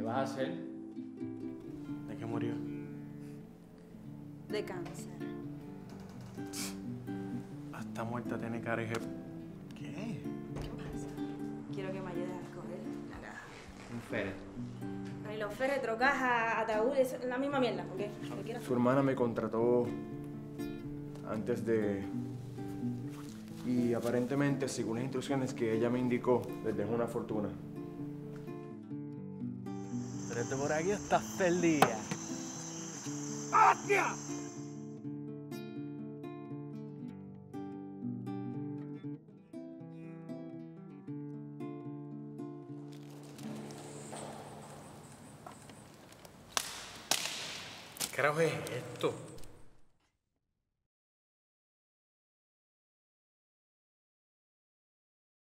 vas a hacer? ¿De qué murió? De cáncer. Hasta muerta tiene cara de... ¿Qué? ¿Qué pasa? Quiero que me ayudes a escoger la caja. Un féretro. Ay, los féretros, cajas, ataúdes, es la misma mierda, ¿ok? Lo que quieras. Su hermana me contrató antes de... Y aparentemente, según las instrucciones que ella me indicó, les dejó una fortuna. Pero tú por aquí estás perdida. ¡Hostia! ¿Qué carajo es esto?